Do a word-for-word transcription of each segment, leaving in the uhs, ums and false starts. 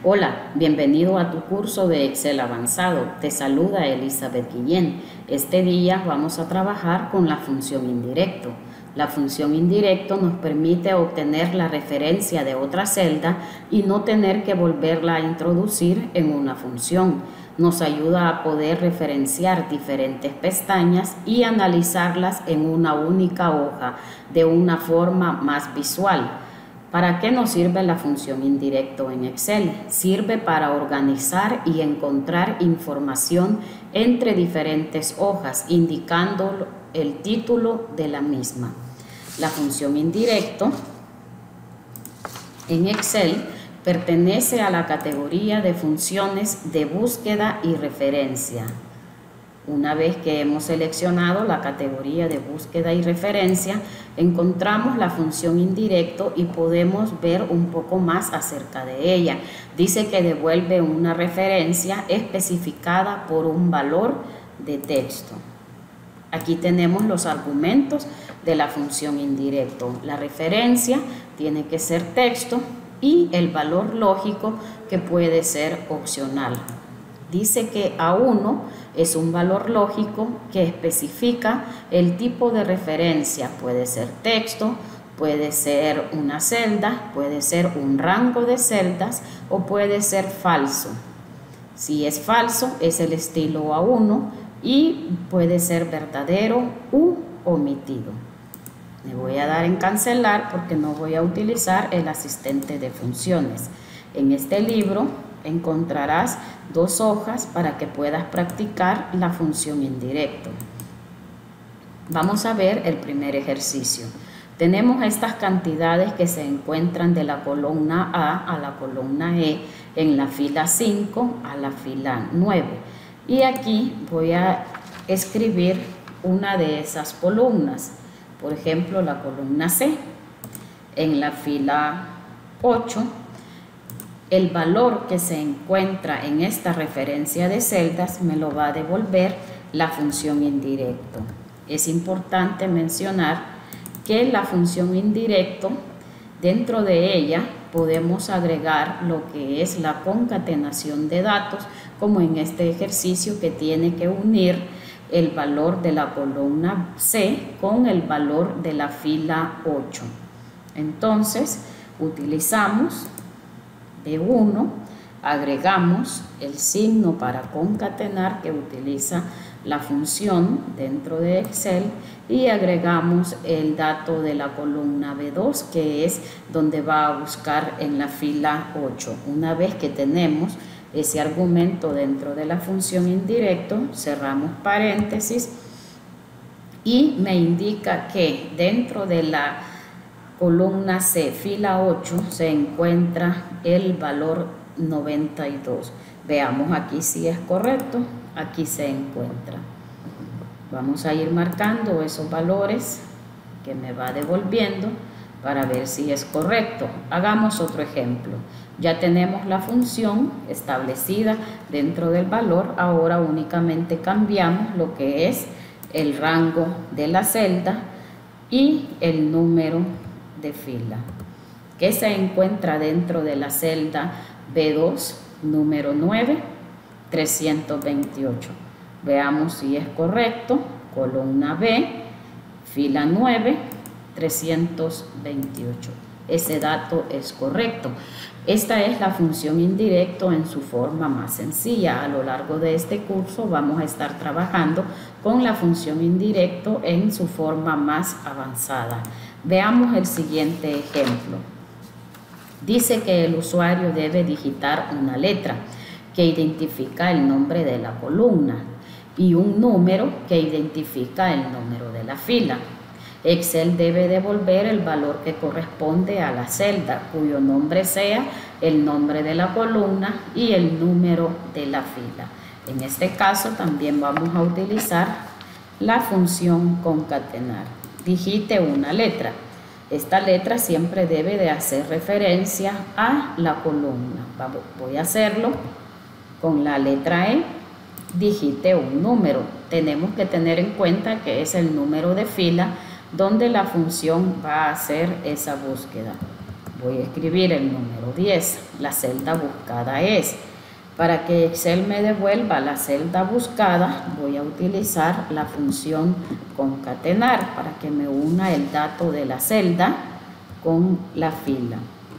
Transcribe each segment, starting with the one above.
Hola, bienvenido a tu curso de Excel avanzado. Te saluda Elizabeth Guillén. Este día vamos a trabajar con la función indirecto. La función indirecto nos permite obtener la referencia de otra celda y no tener que volverla a introducir en una función. Nos ayuda a poder referenciar diferentes pestañas y analizarlas en una única hoja de una forma más visual. ¿Para qué nos sirve la función indirecto en Excel? Sirve para organizar y encontrar información entre diferentes hojas, indicando el título de la misma. La función indirecto en Excel pertenece a la categoría de funciones de búsqueda y referencia. Una vez que hemos seleccionado la categoría de búsqueda y referencia, encontramos la función indirecto y podemos ver un poco más acerca de ella. Dice que devuelve una referencia especificada por un valor de texto. Aquí tenemos los argumentos de la función indirecto. La referencia tiene que ser texto y el valor lógico, que puede ser opcional. Dice que A uno es un valor lógico que especifica el tipo de referencia. Puede ser texto, puede ser una celda, puede ser un rango de celdas o puede ser falso. Si es falso, es el estilo A uno y puede ser verdadero u omitido. Me voy a dar en cancelar porque no voy a utilizar el asistente de funciones. En este libro encontrarás dos hojas para que puedas practicar la función indirecto. Vamos a ver el primer ejercicio. Tenemos estas cantidades que se encuentran de la columna A a la columna E en la fila cinco a la fila nueve. Y aquí voy a escribir una de esas columnas. Por ejemplo, la columna C. En la fila ocho, el valor que se encuentra en esta referencia de celdas me lo va a devolver la función indirecto. Es importante mencionar que la función indirecto, dentro de ella podemos agregar lo que es la concatenación de datos, como en este ejercicio que tiene que unir el valor de la columna C con el valor de la fila ocho. Entonces, utilizamos B uno, agregamos el signo para concatenar que utiliza la función dentro de Excel y agregamos el dato de la columna B dos, que es donde va a buscar en la fila ocho. Una vez que tenemos ese argumento dentro de la función indirecto, cerramos paréntesis y me indica que dentro de la columna C, fila ocho, se encuentra el valor noventa y dos. Veamos aquí si es correcto. Aquí se encuentra. Vamos a ir marcando esos valores que me va devolviendo para ver si es correcto. Hagamos otro ejemplo. Ya tenemos la función establecida dentro del valor. Ahora únicamente cambiamos lo que es el rango de la celda y el número de fila, que se encuentra dentro de la celda B dos, número nueve, trescientos veintiocho. Veamos si es correcto. Columna B, fila nueve, trescientos veintiocho. Ese dato es correcto. Esta es la función indirecto en su forma más sencilla. A lo largo de este curso vamos a estar trabajando con la función indirecto en su forma más avanzada. Veamos el siguiente ejemplo. Dice que el usuario debe digitar una letra que identifica el nombre de la columna y un número que identifica el número de la fila. Excel debe devolver el valor que corresponde a la celda, cuyo nombre sea el nombre de la columna y el número de la fila. En este caso también vamos a utilizar la función concatenar. Digite una letra. Esta letra siempre debe de hacer referencia a la columna. Voy a hacerlo con la letra E. Digite un número. Tenemos que tener en cuenta que es el número de fila donde la función va a hacer esa búsqueda. Voy a escribir el número diez. La celda buscada es. Para que Excel me devuelva la celda buscada, voy a utilizar la función concatenar para que me una el dato de la celda con la fila.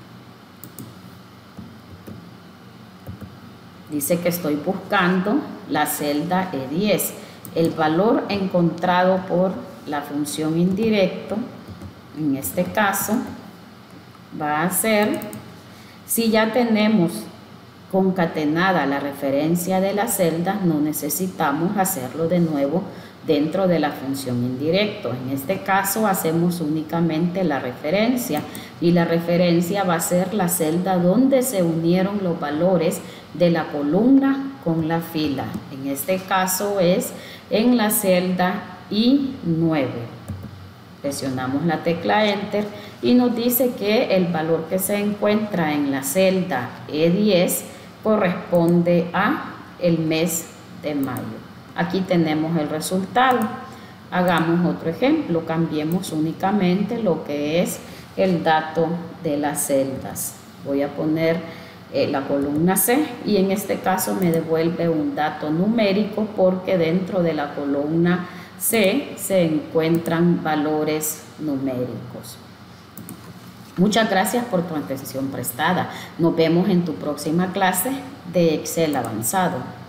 Dice que estoy buscando la celda E diez. El valor encontrado por la función indirecto, en este caso, va a ser, si ya tenemos concatenada la referencia de la celda, no necesitamos hacerlo de nuevo dentro de la función indirecto. En este caso hacemos únicamente la referencia y la referencia va a ser la celda donde se unieron los valores de la columna con la fila. En este caso es en la celda I nueve. Presionamos la tecla Enter y nos dice que el valor que se encuentra en la celda E diez corresponde a el mes de mayo. Aquí tenemos el resultado. Hagamos otro ejemplo, cambiemos únicamente lo que es el dato de las celdas. Voy a poner eh, la columna C y en este caso me devuelve un dato numérico porque dentro de la columna C se encuentran valores numéricos. Muchas gracias por tu atención prestada. Nos vemos en tu próxima clase de Excel avanzado.